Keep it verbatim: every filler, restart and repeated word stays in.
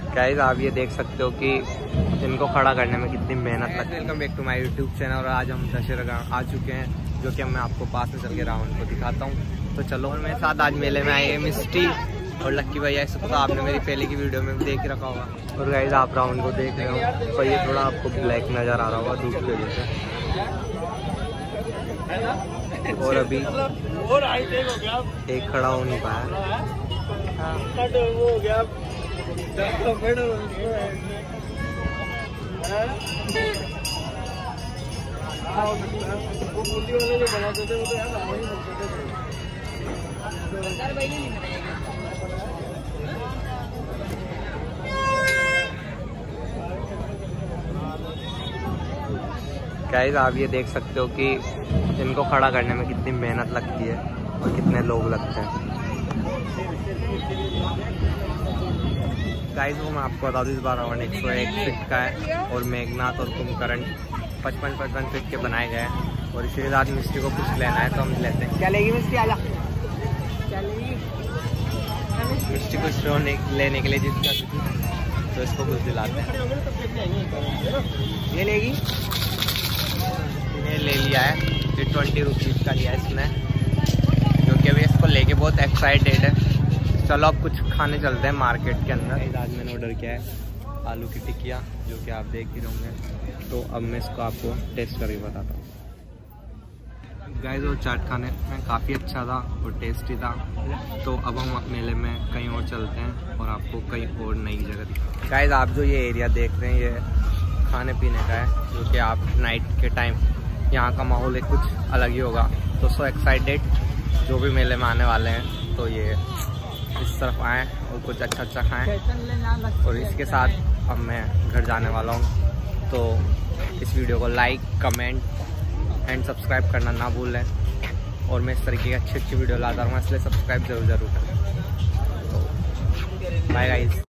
Guys आप ये देख सकते हो कि इनको खड़ा करने में कितनी मेहनत लगती है। Welcome back to my YouTube channel. और आज हम दशहरा आ चुके हैं, जो कि मैं आपको पास में चल के रावण को दिखाता हूँ। तो चलो, और मेरे साथ आज मेले में आए मिस्टी और लक्की भैया। इसको तो आपने मेरी पहले की वीडियो में भी देख ही रखा होगा। और गाइस आप रावण को देख रहे हो, तो ये थोड़ा आपको ब्लैक नज़र आ रहा होगा धूप की वजह से। और अभी एक खड़ा हो नहीं पाया। गाइस आप ये देख सकते हो कि इनको खड़ा करने में कितनी मेहनत लगती है और कितने लोग लगते हैं। गाइस वो मैं आपको बता दूँ, इस बार रावण एक सौ एक फीट का है और मेघनाथ और कुंभकर्ण पचपन पचपन फीट के बनाए गए हैं। और इसी के साथ मिस्टी को कुछ लेना है तो हम लेते हैं। क्या लेगी मिस्टी? आजा। क्या लेगी मिस्टी? कुछ लेने के लिए जिद कर चुकी, तो इसको कुछ दिलाते हैं। ये लेगी? ये ले लिया है, ये ट्वेंटी रुपीज़ का लिया है इसने, क्योंकि अभी इसको लेके बहुत एक्साइटेड है। चलो अब कुछ खाने चलते हैं मार्केट के अंदर। आज मैंने ऑर्डर किया है आलू की टिक्किया, जो कि आप देख ही होंगे। तो अब मैं इसको आपको टेस्ट करके बताता हूँ। गाइस वो चाट खाने में काफ़ी अच्छा था और टेस्टी था। तो अब हम मेले में कहीं और चलते हैं और आपको कहीं और नई जगह दिखाते। गाइस आप जो ये एरिया देख रहे हैं, ये खाने पीने का है, जो कि आप नाइट के टाइम यहाँ का माहौल एक कुछ अलग ही होगा। तो सो एक्साइटेड जो भी मेले में आने वाले हैं, तो ये इस तरफ आएँ और कुछ अच्छा अच्छा खाएं। और इसके साथ अब मैं घर जाने वाला हूँ। तो इस वीडियो को लाइक, कमेंट एंड सब्सक्राइब करना ना भूलें। और मैं इस तरीके की अच्छी अच्छी वीडियो लाता रहूँगा, इसलिए सब्सक्राइब जरूर जरूर करें। तो बाय गाइस।